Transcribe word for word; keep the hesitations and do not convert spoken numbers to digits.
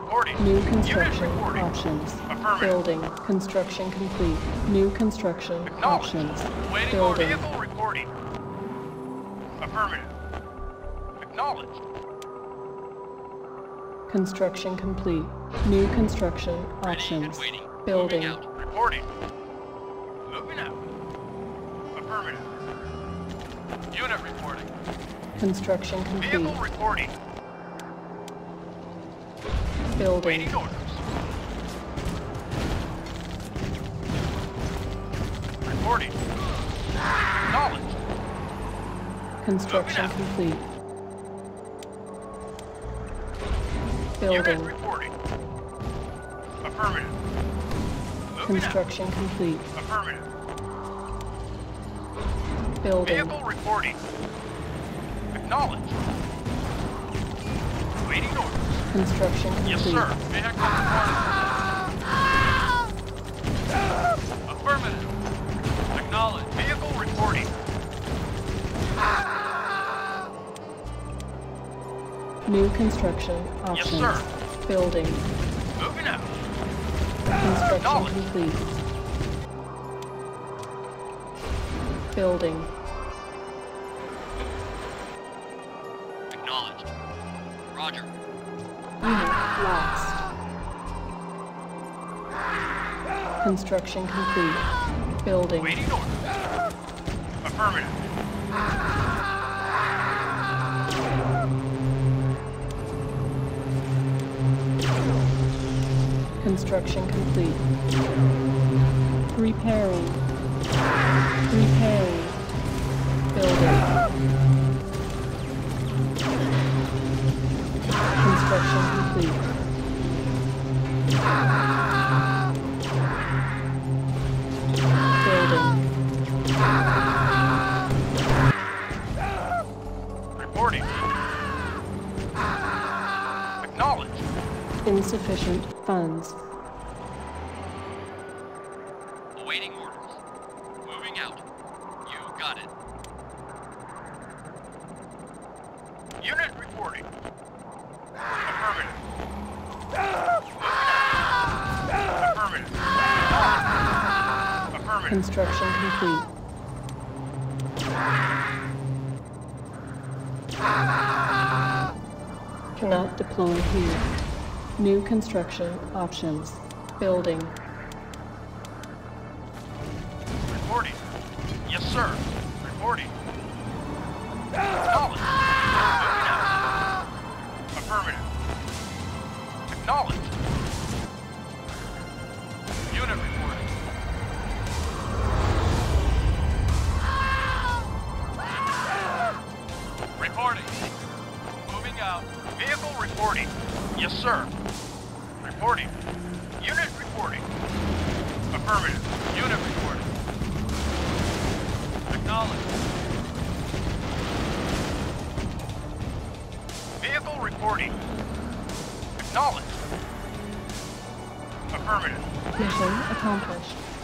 Reporting. New Unit construction reporting. options. Affirmative. Building. Construction complete. New construction Acknowledged. options. Waiting order. Building. Vehicle reporting. Affirmative. Acknowledged. Construction complete. New construction Ready options. and waiting. Building. Moving out. Reporting. Moving out. Affirmative. Unit reporting. Construction complete. Vehicle reporting. Building. Waiting orders. Reporting. Acknowledged. Construction Moving complete. Unit Building. reporting. Affirmative. Moving out. Construction complete. Affirmative. Building. Vehicle reporting. Acknowledged. Waiting orders. Construction complete. Yes, sir. Vehicle reporting. Affirmative. Acknowledged. Vehicle reporting. New construction Yes, options. sir. Building. Moving out. Construction Acknowledged. complete. Building. Acknowledged. Roger. Unit lost. Construction complete. Building. Waiting orders. Affirmative. Construction complete. Repairing. Repairing. Building. Construction complete. Building. Reporting. Acknowledged. Insufficient funds. Awaiting orders. Moving out. You got it. Unit reporting. Affirmative. Affirmative. Affirmative. Construction complete. Cannot deploy here. New construction options. Building. Reporting. Yes, sir. Reporting. Acknowledged. Moving out. Affirmative. Acknowledged. Unit reporting. Reporting. Moving out. Vehicle reporting. Yes, sir. Reporting. Unit reporting. Affirmative. Unit reporting. Acknowledged. Vehicle reporting. Acknowledged. Affirmative. Mission accomplished.